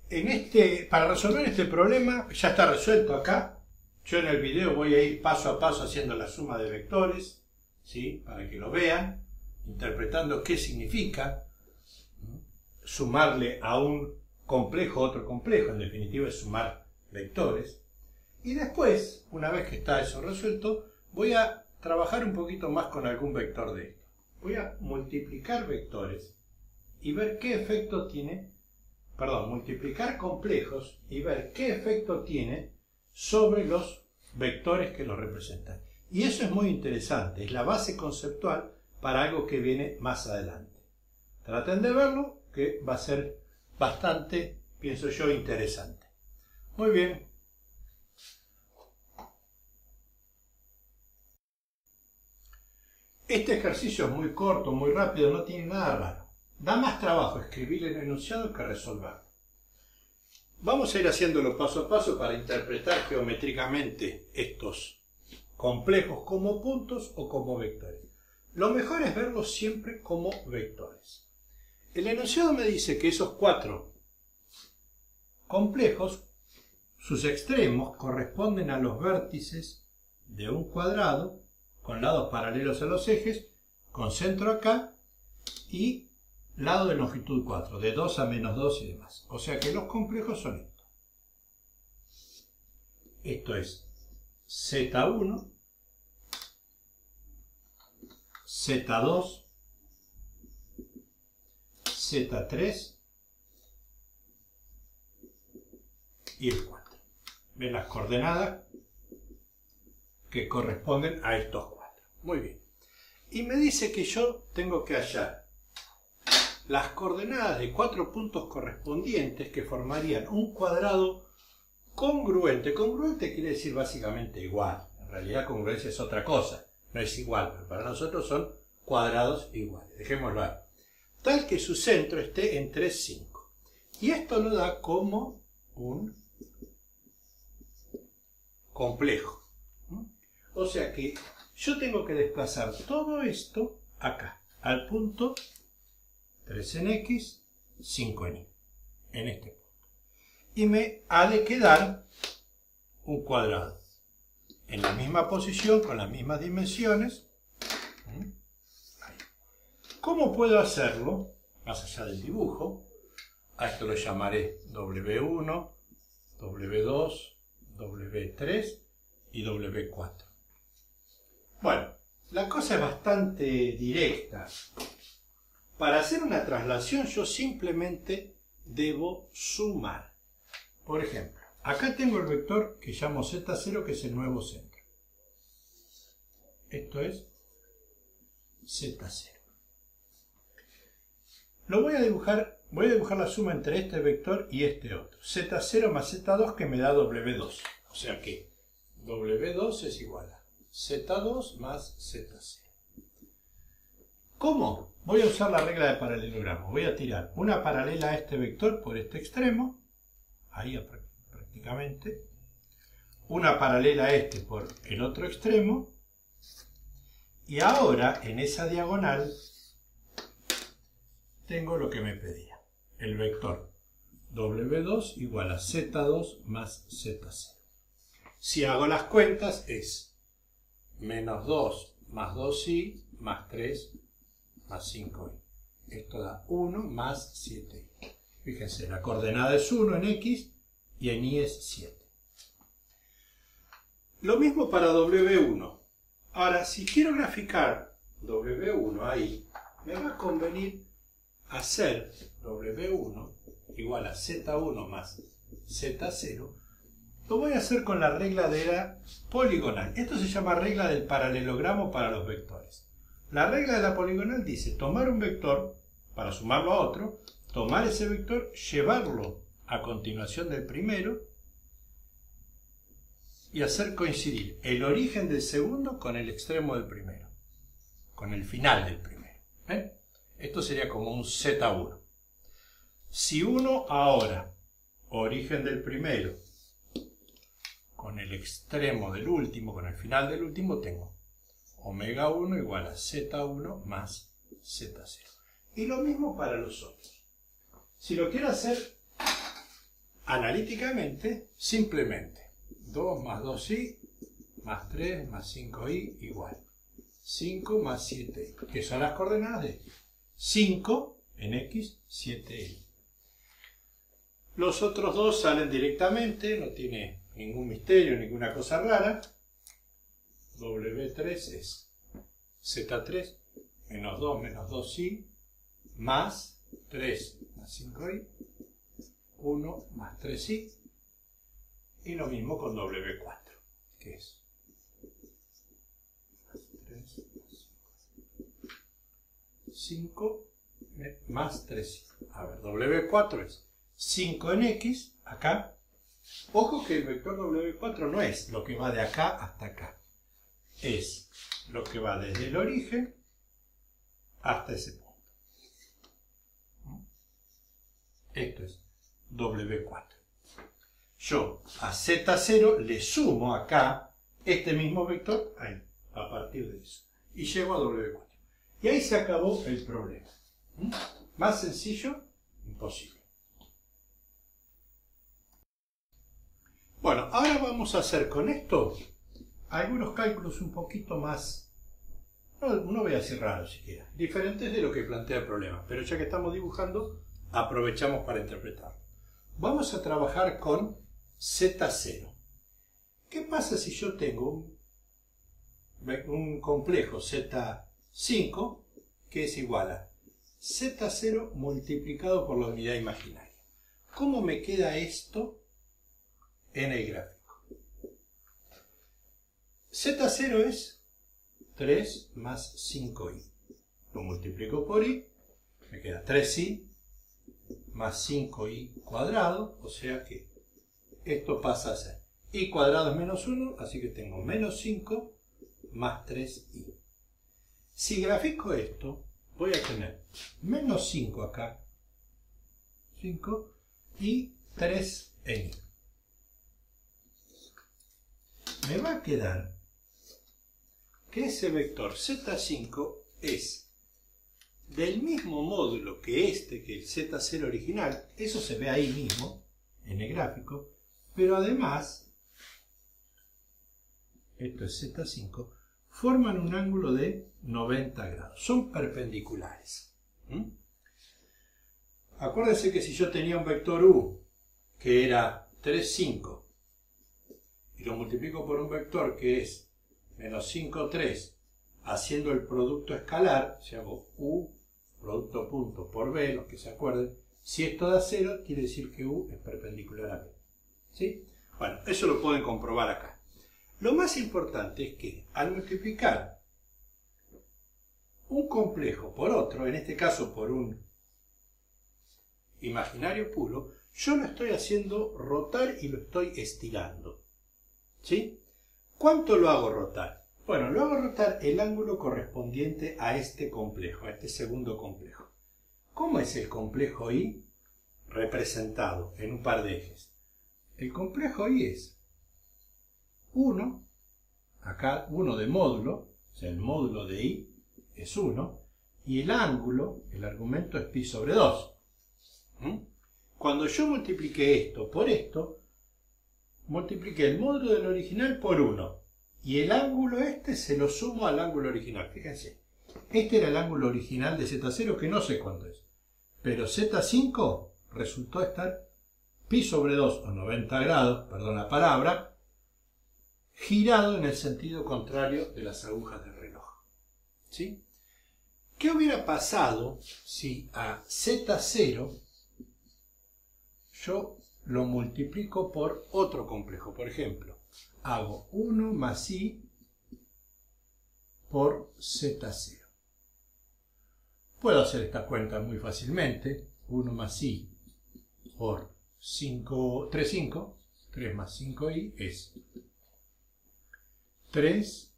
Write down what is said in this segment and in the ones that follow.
Para resolver este problema, ya está resuelto acá. Yo en el video voy a ir paso a paso haciendo la suma de vectores, ¿sí? Para que lo vean, interpretando qué significa sumarle a un complejo otro complejo. En definitiva es sumar vectores. Y después, una vez que está eso resuelto, voy a trabajar un poquito más con algún vector de esto. Voy a multiplicar vectores y ver qué efecto tiene, multiplicar complejos y ver qué efecto tiene sobre los vectores que los representan. Y eso es muy interesante, es la base conceptual para algo que viene más adelante. Traten de verlo, que va a ser bastante, pienso yo, interesante. Muy bien. Este ejercicio es muy corto, muy rápido, no tiene nada raro. Da más trabajo escribir el enunciado que resolverlo. Vamos a ir haciéndolo paso a paso para interpretar geométricamente estos complejos como puntos o como vectores. Lo mejor es verlos siempre como vectores. El enunciado me dice que esos cuatro complejos, sus extremos corresponden a los vértices de un cuadrado con lados paralelos a los ejes, con centro acá y lado de longitud 4, de 2 a menos 2 y demás. O sea que los complejos son estos. Esto es Z1, Z2, Z3 y el 4. ¿Ven las coordenadas que corresponden a estos 4? Muy bien. Y me dice que yo tengo que hallar las coordenadas de 4 puntos correspondientes que formarían un cuadrado congruente. Congruente quiere decir básicamente igual. En realidad congruencia es otra cosa. No es igual, pero para nosotros son cuadrados iguales. Dejémoslo ahí. Tal que su centro esté en 3, 5. Y esto lo da como un complejo. O sea que yo tengo que desplazar todo esto acá, al punto 3 en X, 5 en Y, en este punto. Y me ha de quedar un cuadrado en la misma posición, con las mismas dimensiones. ¿Cómo puedo hacerlo? Más allá del dibujo. A esto lo llamaré W1, W2, W3 y W4. Bueno, la cosa es bastante directa. Para hacer una traslación yo simplemente debo sumar. Por ejemplo, acá tengo el vector que llamo Z0, que es el nuevo centro. Esto es Z0. Voy a dibujar la suma entre este vector y este otro. Z0 más Z2 que me da W2. O sea que W2 es igual a Z2 más Z0. ¿Cómo? Voy a usar la regla de paralelogramo. Voy a tirar una paralela a este vector por este extremo, ahí prácticamente, una paralela a este por el otro extremo, y ahora en esa diagonal tengo lo que me pedía, el vector W2 igual a Z2 más Z0. Si hago las cuentas es menos 2 más 2y más 3 más 5y. Esto da 1 más 7y. Fíjense, la coordenada es 1 en X y en Y es 7. Lo mismo para W1. Ahora, si quiero graficar W1 ahí, me va a convenir hacer W1 igual a Z1 más Z0. Lo voy a hacer con la regla de la poligonal. Esto se llama regla del paralelogramo para los vectores. La regla de la poligonal dice tomar un vector para sumarlo a otro, tomar ese vector, llevarlo a continuación del primero y hacer coincidir el origen del segundo con el extremo del primero, con el final del primero. ¿Ven? Esto sería como un Z1. Si uno ahora, origen del primero, con el extremo del último, con el final del último, tengo omega 1 igual a Z1 más Z0. Y lo mismo para los otros. Si lo quiero hacer analíticamente, simplemente 2 más 2i más 3 más 5i igual 5 más 7i, que son las coordenadas de 5 en x, 7i. Los otros dos salen directamente, no tiene ningún misterio, ninguna cosa rara. W3 es Z3 menos 2 menos 2i más 3 más 5i, 1 más 3i, y lo mismo con W4, que es más 3 más 5 más 3i. A ver, W4 es 5 en x, acá. Ojo que el vector W4 no es lo que va de acá hasta acá. Es lo que va desde el origen hasta ese punto. Esto es W4. Yo a Z0 le sumo acá este mismo vector ahí, a partir de eso. Y llego a W4. Y ahí se acabó el problema. Más sencillo, imposible. Bueno, ahora vamos a hacer con esto algunos cálculos un poquito más, no voy a decir raros siquiera, diferentes de lo que plantea el problema, pero ya que estamos dibujando, aprovechamos para interpretarlo. Vamos a trabajar con Z0. ¿Qué pasa si yo tengo un complejo Z5 que es igual a Z0 multiplicado por la unidad imaginaria? ¿Cómo me queda esto en el gráfico? Z0 es 3 más 5i. Lo multiplico por i, me queda 3i más 5i cuadrado, o sea que esto pasa a ser i cuadrado es menos 1, así que tengo menos 5 más 3i. Si grafico esto, voy a tener menos 5 acá, 5, y 3 en i. Me va a quedar que ese vector Z5 es del mismo módulo que el Z0 original, eso se ve ahí mismo, en el gráfico, pero además, esto es Z5, forman un ángulo de 90 grados, son perpendiculares. Acuérdense que si yo tenía un vector U que era 3, 5, y lo multiplico por un vector que es menos 5, 3, haciendo el producto escalar, si hago U, producto punto por B, los que se acuerden, si esto da 0, quiere decir que U es perpendicular a B. ¿Sí? Bueno, eso lo pueden comprobar acá. Lo más importante es que al multiplicar un complejo por otro, en este caso por un imaginario puro, yo lo estoy haciendo rotar y lo estoy estirando. ¿Sí? ¿Cuánto lo hago rotar? Bueno, lo hago rotar el ángulo correspondiente a este complejo, a este segundo complejo. ¿Cómo es el complejo I representado en un par de ejes? El complejo I es 1, acá 1 de módulo, o sea, el módulo de I es 1, y el ángulo, el argumento es pi sobre 2. Cuando yo multipliqué esto por esto, multipliqué el módulo del original por 1. Y el ángulo este se lo sumo al ángulo original. Fíjense. Este era el ángulo original de Z0, que no sé cuánto es. Pero Z5 resultó estar pi sobre 2, o 90 grados, perdón la palabra, girado en el sentido contrario de las agujas del reloj. ¿Sí? ¿Qué hubiera pasado si a Z0 yo lo multiplico por otro complejo? Por ejemplo, hago 1 más i por Z0. Puedo hacer esta cuenta muy fácilmente. 1 más i por 3 más 5i es 3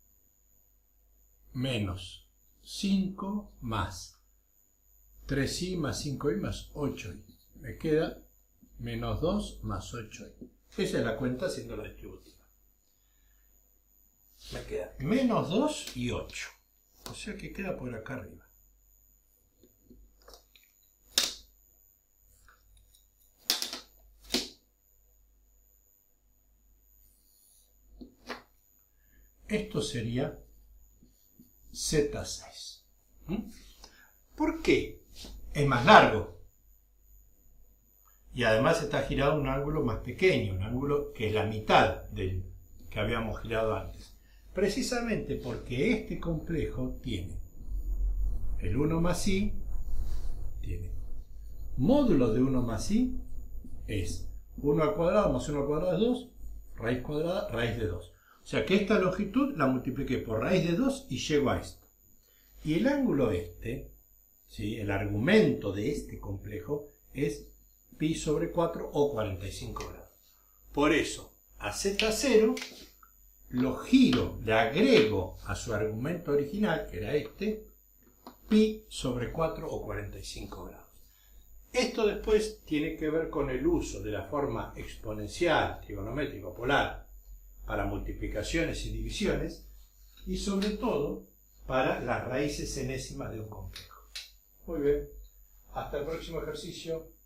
menos 5 más 3i más 5i más 8i. Me queda menos 2 más 8i. Esa es la cuenta haciendo la distributiva. Me queda menos 2 y 8. O sea que queda por acá arriba. esto sería Z6. ¿Por qué? Es más largo. Y además está girado a un ángulo más pequeño, un ángulo que es la mitad del que habíamos girado antes. Precisamente porque este complejo tiene el 1 más i, tiene módulo de 1 más i, es 1 al cuadrado más 1 al cuadrado es 2, raíz cuadrada, raíz de 2. O sea que esta longitud la multipliqué por raíz de 2 y llego a esto. Y el ángulo este, ¿sí? El argumento de este complejo es pi sobre 4 o 45 grados. Por eso, a Z0 lo giro, le agrego a su argumento original, que era este, pi sobre 4 o 45 grados. Esto después tiene que ver con el uso de la forma exponencial, trigonométrico, polar, para multiplicaciones y divisiones, y sobre todo para las raíces enésimas de un complejo. Muy bien, hasta el próximo ejercicio.